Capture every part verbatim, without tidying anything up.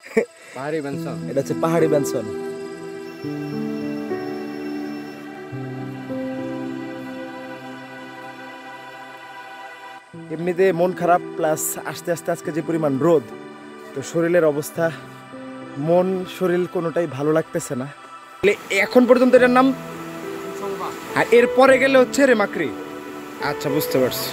পাহাড়ি বেনসন, এটা হচ্ছে পাহাড়ি বেনসন। এমনিতে মন খারাপ, প্লাস আস্তে আস্তে আজকে যে পরিমাণ রোদ, তো শরীরের অবস্থা, মন শরীর কোনোটাই ভালো লাগতেছে না। এখন পর্যন্ত এটার নাম, আর এরপরে গেলে হচ্ছে রেমাক্রি। আচ্ছা, বুঝতে পারছি।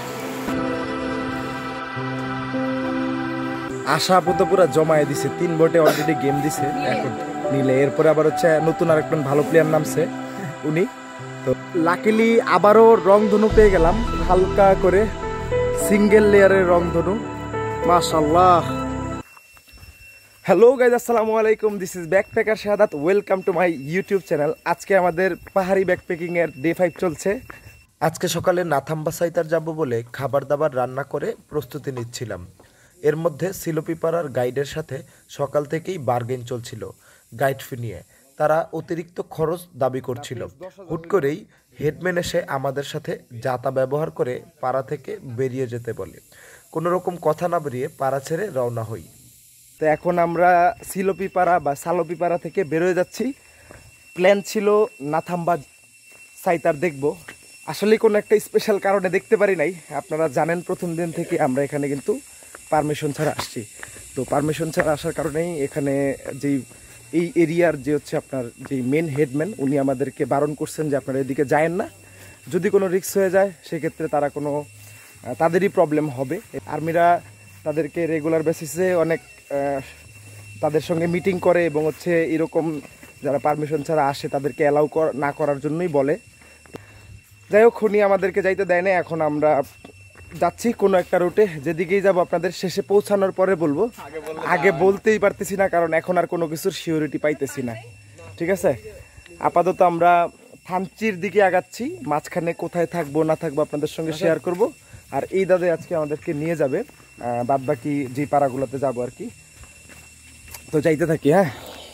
আশা আপাতত পুরো জমায়ে দিছে, তিন বোটে অলরেডি গেম দিছে এখন নিলে। এরপরে আবার হচ্ছে নতুন আরেকজন ভালো প্লেয়ার নামছে উনি। তো লাকিলি আবারও রংধনু পেয়ে গেলাম, হালকা করে সিঙ্গেল লেয়ারের রংধনু, মাশাআল্লাহ। হ্যালো গাইজ, আসসালামু আলাইকুম, this is backpacker Shahadat, welcome to my YouTube channel. আজকে আমাদের পাহাড়ি ব্যাকপ্যাকিং এর ডে ফাইভ চলছে। আজকে সকালে নাথাম্বা সাইতার যাব বলে খাবার দাবার রান্না করে প্রস্তুতি নিচ্ছিলাম। এর মধ্যে সিলোপিপাড়ার গাইডের সাথে সকাল থেকেই বার্গেন চলছিল গাইড ফি নিয়ে। তারা অতিরিক্ত খরচ দাবি করছিল। হুট করেই হেডম্যান এসে আমাদের সাথে যাতা ব্যবহার করে পাড়া থেকে বেরিয়ে যেতে বলে। কোনো রকম কথা না বেরিয়ে পাড়া ছেড়ে রওনা হই। তো এখন আমরা সিলোপিপাড়া বা সালোপিপাড়া থেকে বেরোয় যাচ্ছি। প্ল্যান ছিল নাথাম্বা সাইতার দেখব, আসলে কোনো একটা স্পেশাল কারণে দেখতে পারি নাই। আপনারা জানেন প্রথম দিন থেকে আমরা এখানে কিন্তু পারমিশন ছাড়া আসছি। তো পারমিশন ছাড়া আসার কারণেই এখানে যেই এই এরিয়ার যে হচ্ছে আপনার যে মেন হেডম্যান, উনি আমাদেরকে বারণ করছেন যে আপনারা এদিকে যায়েন না, যদি কোনো রিস্ক হয়ে যায় সেক্ষেত্রে তারা কোনো তাদেরই প্রবলেম হবে। আর্মিরা তাদেরকে রেগুলার বেসিসে অনেক তাদের সঙ্গে মিটিং করে এবং হচ্ছে এরকম যারা পারমিশন ছাড়া আসে তাদেরকে অ্যালাউ না করার জন্যই বলে। যাই হোক, উনি আমাদেরকে যাইতে দেয় না। এখন আমরা যাচ্ছি কোনো একটা রুটে, যেদিকেই যাব আপনাদের শেষে পৌঁছানোর পরে বলবো। আগে বলতেই পারতেছি না, কারণ এখন আর কোনো কিছুর সিওরিটি পাইতেছি না। ঠিক আছে, আপাতত আমরা থানচির দিকে আগাচ্ছি। মাঝখানে কোথায় থাকবো না থাকবো আপনাদের সঙ্গে শেয়ার করব। আর এই দাদা আজকে আমাদেরকে নিয়ে যাবে বাদ বাকি যে পাড়াগুলোতে যাবো আর কি। তো যাইতে থাকি। হ্যাঁ,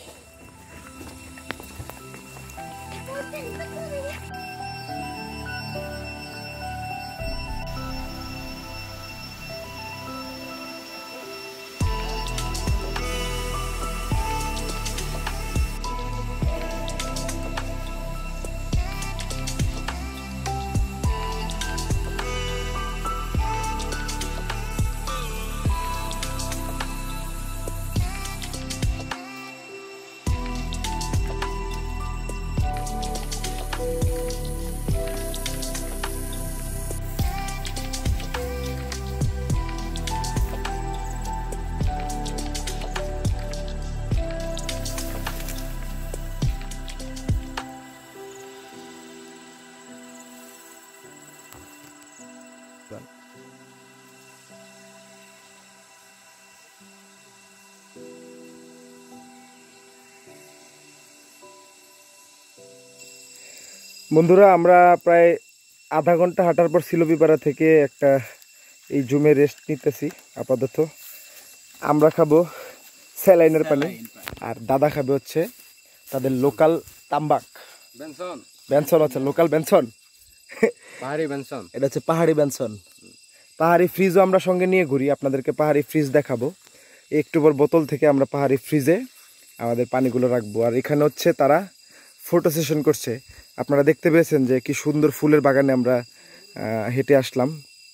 বন্ধুরা, আমরা প্রায় আধা ঘন্টা হাঁটার পর সিলোপিপাড়া থেকে একটা এই জুমে রেস্ট নিতেছি আপাতত। আমরা খাবো স্যালাইনের পানি, আর দাদা খাবে হচ্ছে তাদের লোকাল তাম্বাক বেনসন, বেনসন হচ্ছে লোকাল বেনসন, পাহাড়ি বেনসন। এটা হচ্ছে পাহাড়ি বেনসন। পাহাড়ি ফ্রিজও আমরা সঙ্গে নিয়ে ঘুরি, আপনাদেরকে পাহাড়ি ফ্রিজ দেখাবো। একটু পর বোতল থেকে আমরা পাহাড়ি ফ্রিজে আমাদের পানিগুলো রাখবো। আর এখানে হচ্ছে তারা ফটো সেশন করছে। আপনারা দেখতে পেয়েছেন যে কি সুন্দর ফুলের বাগানে আমরা হেঁটে আসলাম।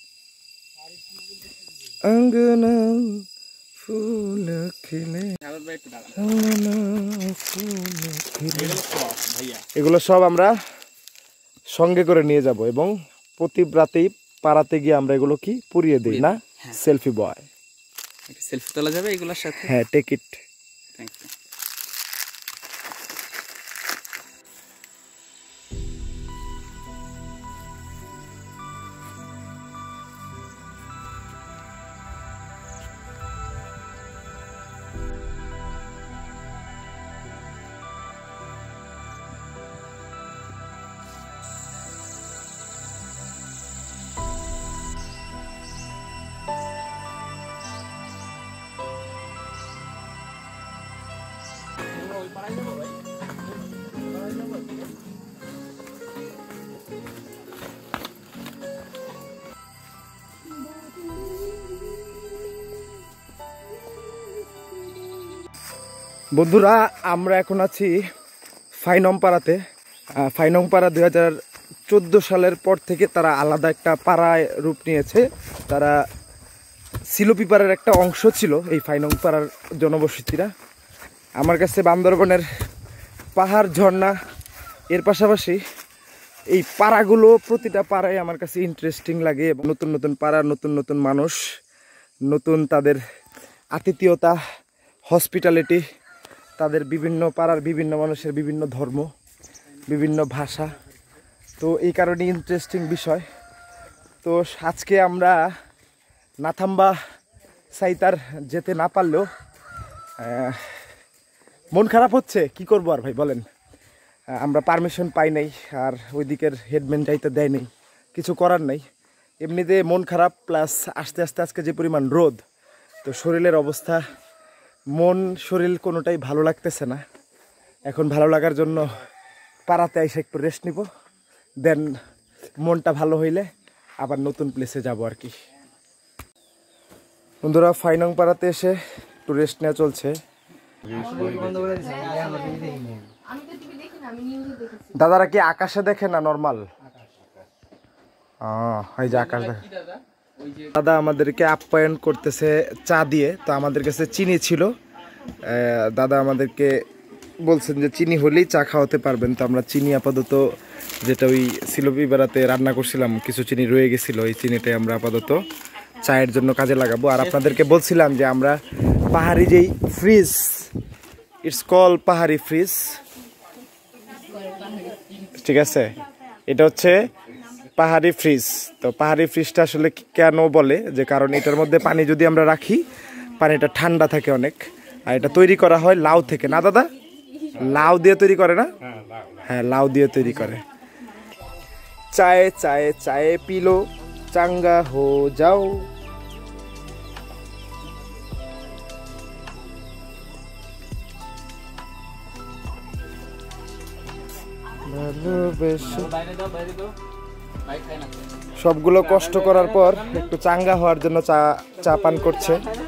ফুল খেলে এগুলো সব আমরা সঙ্গে করে নিয়ে যাব এবং প্রতি রাতেই পাড়াতে গিয়ে আমরা এগুলো কি পুড়িয়ে দিই না। সেলফি বয়, সেলফি তোলা যাবে এগুলোর সাথে। হ্যাঁ, টেক ইট। Thank you. বন্ধুরা আমরা এখন আছি ফাইনং পাড়াতে। ফাইনং পাড়া দুই হাজার চোদ্দো সালের পর থেকে তারা আলাদা একটা পাড়ায় রূপ নিয়েছে। তারা সিলোপি পাড়ার একটা অংশ ছিল এই ফাইনং পাড়ার জনবসতিরা। আমার কাছে বান্দরবনের পাহাড় ঝর্ণা এর পাশাপাশি এই পাড়াগুলো প্রতিটা পাড়ায় আমার কাছে ইন্টারেস্টিং লাগে। এবং নতুন নতুন পাড়া, নতুন নতুন মানুষ, নতুন তাদের আতিথেয়তা, হসপিটালিটি, তাদের বিভিন্ন পাড়ার বিভিন্ন মানুষের বিভিন্ন ধর্ম, বিভিন্ন ভাষা। তো এই কারণে ইন্টারেস্টিং বিষয়। তো আজকে আমরা নাথাম্বা সাইতার যেতে না পারলেও মন খারাপ হচ্ছে, কি করবো আর ভাই বলেন। আমরা পারমিশন পাই নাই, আর ওই দিকের হেডম্যান যাইতে দেয় নাই, কিছু করার নাই। এমনিতে মন খারাপ, প্লাস আস্তে আস্তে আজকে যে পরিমাণ রোদ, তো শরীরের অবস্থা, মন শরীর কোনোটাই ভালো লাগতেছে না। এখন ভালো লাগার জন্য পাড়াতে এসে একটু রেস্ট নিব, দেন মনটা ভালো হইলে আবার নতুন প্লেসে যাব আর কি। বন্ধুরা ফাইনং পাড়াতে এসে একটু রেস্ট নেওয়া চলছে। দাদারা কি আকাশে দেখে না নর্মাল? এই যে আকাশ দেখে। দাদা আমাদেরকে আপ্যায়ন করতেছে চা দিয়ে। তো আমাদের কাছে চিনি ছিল, দাদা আমাদেরকে বলছেন যে চিনি হলেই চা খাওয়াতে পারবেন। তো আমরা চিনি আপাতত, যেটা ওই সিলোপি বেড়াতে রান্না করছিলাম, কিছু চিনি রয়ে গেছিলো, এই চিনিটাই আমরা আপাতত চায়ের জন্য কাজে লাগাবো। আর আপনাদেরকে বলছিলাম যে আমরা পাহাড়ি যেই ফ্রিজ, ইটস কল পাহাড়ি ফ্রিজ, ঠিক আছে, এটা হচ্ছে পাহাড়ি ফ্রিজ। তো পাহাড়ি ফ্রিজটা আসলে কেন বলে, যে কারণ এটার মধ্যে পানি যদি আমরা রাখি, পানিটা ঠান্ডা থাকে অনেক। আর এটা তৈরি করা হয় লাউ থেকে, না দাদা? লাউ দিয়ে তৈরি করে না? হ্যাঁ, লাউ দিয়ে তৈরি করে। চায়ে চায়ে চায়ে পিলো চাঙ্গা হো যাও। সবগুলো কষ্ট করার পর একটু চাঙ্গা হওয়ার জন্য চা চা পান করছে।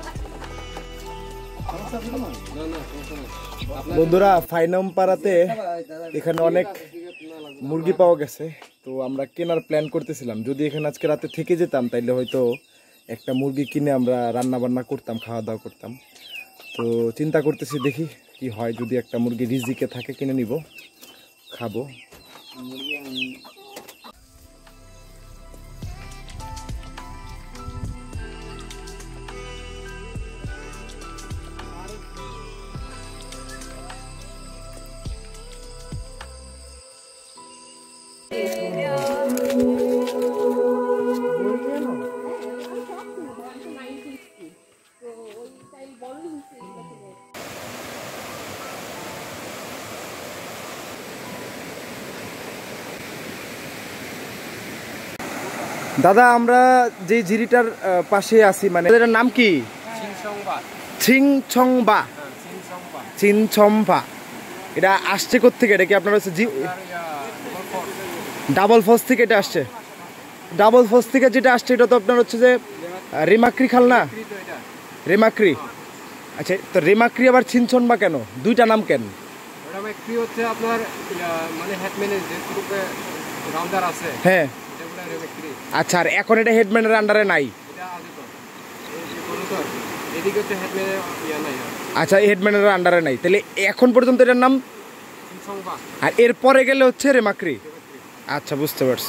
বন্ধুরা ফাইনং পাড়াতে এখানে অনেক মুরগি পাওয়া গেছে। তো আমরা কেনার প্ল্যান করতেছিলাম, যদি এখানে আজকে রাতে থেকে যেতাম তাইলে হয়তো একটা মুরগি কিনে আমরা রান্না বান্না করতাম, খাওয়া দাওয়া করতাম। তো চিন্তা করতেছি দেখি কি হয়, যদি একটা মুরগি রিজিকে থাকে কিনে নিব, খাবো। দাদা আমরা যে জিরিটার পাশে আছি, মানে এটার নাম কি? ছিংছংবা। ছিংছংবা এটা আসছে কোত্থেকে? এটা কি আপনার হচ্ছে ডাবল ফলস থেকে এটা আসছে? ডাবল ফলস থেকে যেটা আসছে এটা তো আপনার হচ্ছে যে রেমাক্রি খাল না? রেমাক্রি। আচ্ছা, তো রেমাক্রি আবার ছিনছনবা কেন? দুইটা নাম কেন? রেমাক্রি হচ্ছে আপনার মানে হেডম্যানের যে গ্রুপে রাউন্ডার আছে, হ্যাঁ। আচ্ছা, আর এখন এটা হেডম্যানের আন্ডারে নাই? আচ্ছা, হেডম্যানের আন্ডারে নাই, তাহলে এখন পর্যন্ত এটার নাম, আর এরপরে গেলে হচ্ছে রেমাক্রি। আচ্ছা, বুঝতে পারছি।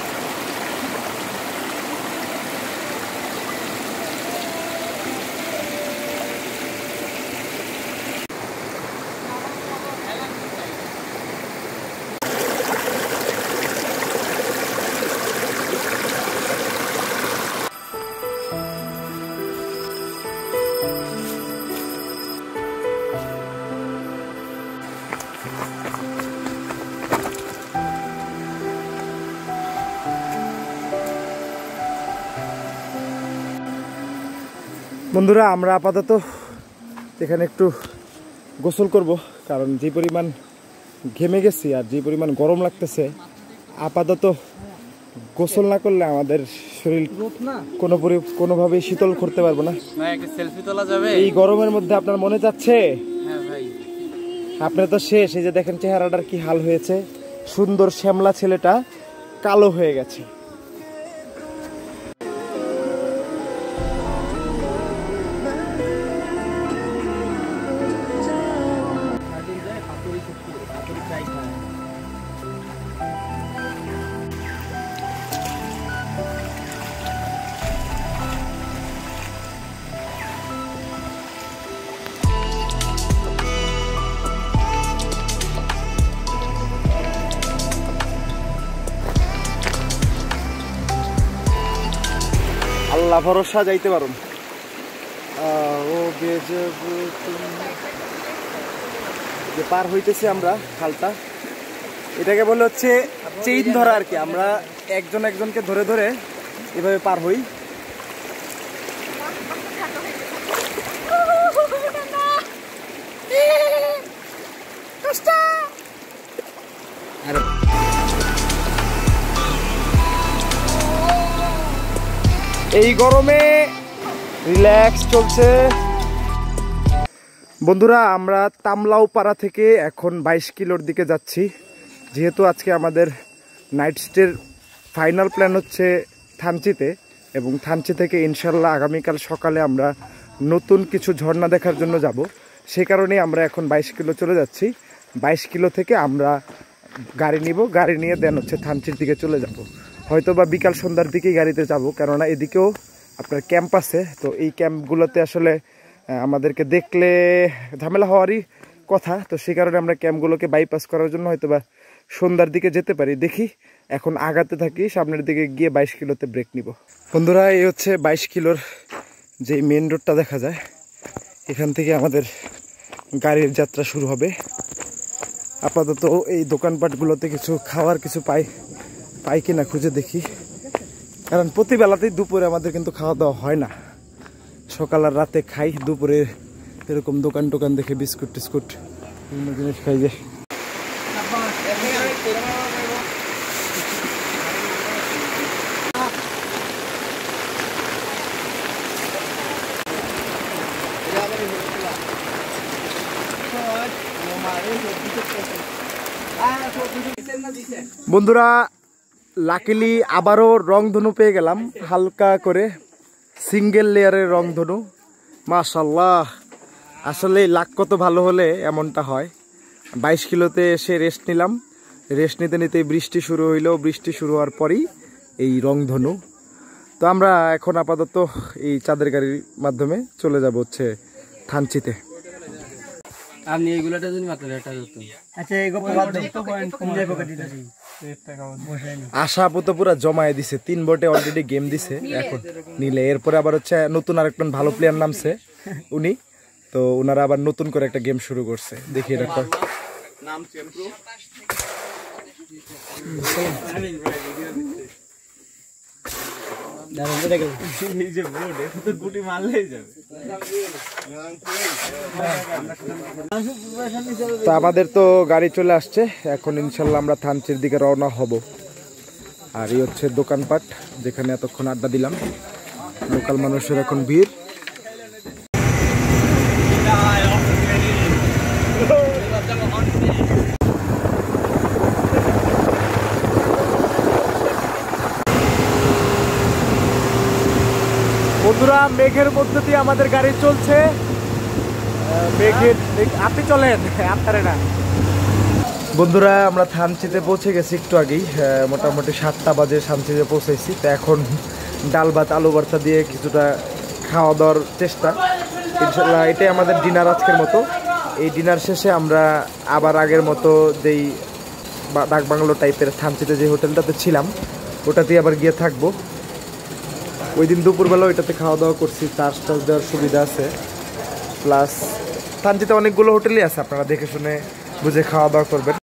বন্ধুরা আমরা আপাতত এখানে একটু গোসল করব, কারণ যে পরিমাণ ঘেমে গেছি আর যে পরিমাণ গরম লাগতেছে, আপাতত গোসল না করলে আমাদের শরীর কোনো কোনোভাবেই শীতল করতে পারবো না। ভাই একটা সেলফি তোলা যাবে? এই গরমের মধ্যে আপনার মনে যাচ্ছে? হ্যাঁ ভাই, আপনার তো শেষ। এই যে দেখেন চেহারাটার কি হাল হয়েছে, সুন্দর শ্যামলা ছেলেটা কালো হয়ে গেছে। আল্লাহ ভরসা যাইতে পারুন। যে পার হইতেছি আমরা খালটা, এটাকে বলে হচ্ছে চেইন ধরা আর কি। আমরা একজন একজনকে ধরে ধরে এভাবে পার হই। এই গরমে রিল্যাক্স চলছে। বন্ধুরা, আমরা তামলাও পাড়া থেকে এখন বাইশ কিলোর দিকে যাচ্ছি। যেহেতু আজকে আমাদের নাইট স্টের ফাইনাল প্ল্যান হচ্ছে থানচিতে, এবং থানচি থেকে ইনশাল্লাহ আগামীকাল সকালে আমরা নতুন কিছু ঝর্ণা দেখার জন্য যাব। সে কারণে আমরা এখন বাইশ কিলো চলে যাচ্ছি। বাইশ কিলো থেকে আমরা গাড়ি নিব, গাড়ি নিয়ে দেন হচ্ছে থানচির দিকে চলে যাব। হয়তো বা বিকাল সন্ধ্যার দিকেই গাড়িতে যাব, কেননা এদিকেও আপনার ক্যাম্প আছে। তো এই ক্যাম্পগুলোতে আসলে আমাদেরকে দেখলে ঝামেলা হওয়ারই কথা। তো সেই কারণে আমরা ক্যাম্পগুলোকে বাইপাস করার জন্য হয়তো বা সন্ধ্যার দিকে যেতে পারি। দেখি, এখন আগাতে থাকি, সামনের দিকে গিয়ে বাইশ কিলোতে ব্রেক নিব। বন্ধুরা, এই হচ্ছে বাইশ কিলোর যে মেন রোডটা দেখা যায়, এখান থেকে আমাদের গাড়ির যাত্রা শুরু হবে। আপাতত এই দোকানপাটগুলোতে কিছু খাওয়ার কিছু পাই পাই কিনা খুঁজে দেখি, কারণ প্রতিবেলাতেই দুপুরে আমাদের কিন্তু খাওয়া দাওয়া হয় না। সকাল আর রাতে খাই, দুপুরে এরকম দোকান টোকান দেখে বিস্কুট টিস্কুট বিভিন্ন জিনিস খাই। যে বন্ধুরা, লাকিলি আবারও রংধনু পেয়ে গেলাম, হালকা করে সিঙ্গেল লেয়ারের রংধনু। মাশাল্লাহ, আসলে লাক কত ভালো হলে এমনটা হয়। বাইশ কিলোতে এসে রেস্ট নিলাম, রেস্ট নিতে নিতে বৃষ্টি শুরু হইলো, বৃষ্টি শুরু হওয়ার পরই এই রংধনু। তো আমরা এখন আপাতত এই চাঁদের গাড়ির মাধ্যমে চলে যাব হচ্ছে থানচিতে। আপনি এইগুলাটা যদি মাত্র এটা করতেন। আচ্ছা, এই গপ বাদ দাও তো পয়েন্ট কম যাবে কত দিছি আশা আপাতত পুরো জমায়ে দিছে। তিন বটে অলরেডি গেম দিছে এখন নিলে। এরপরে আবার হচ্ছে নতুন আরেকজন ভালো প্লেয়ার নামছে উনি, তো ওনারা আবার নতুন করে একটা গেম শুরু করছে। দেখি এটা নাম চ্যাম্পিয়ন তো আমাদের তো গাড়ি চলে আসছে, এখন ইনশাল্লাহ আমরা থানচির দিকে রওনা হব। আর এই হচ্ছে দোকানপাট, যেখানে এতক্ষণ আড্ডা দিলাম। লোকাল মানুষের এখন ভিড়। বন্ধুরা, মেঘের মধ্যে দিয়ে আমাদের গাড়ি চলছে। মেঘের আপনি চলেন, আপনারে না। বন্ধুরা, আমরা থানচিতে পৌঁছে গেছি একটু আগেই, মোটামুটি সাতটা বাজে থানচিতে পৌঁছেছি। তো এখন ডাল ভাত আলু ভর্তা দিয়ে কিছুটা খাওয়া দাওয়ার চেষ্টা। ইনশাল্লাহ এটাই আমাদের ডিনার আজকের মতো। এই ডিনার শেষে আমরা আবার আগের মতো যেই ডাক বাংলো টাইপের থানচিতে যে হোটেলটাতে ছিলাম ওটাতেই আবার গিয়ে থাকবো। ওই দিন দুপুরবেলা ওইটাতে খাওয়া দাওয়া করছি, চার্জ টার্জ দেওয়ার সুবিধা আছে। প্লাস থানচিতে অনেকগুলো হোটেলই আছে, আপনারা দেখে শুনে বুঝে খাওয়া দাওয়া করবেন।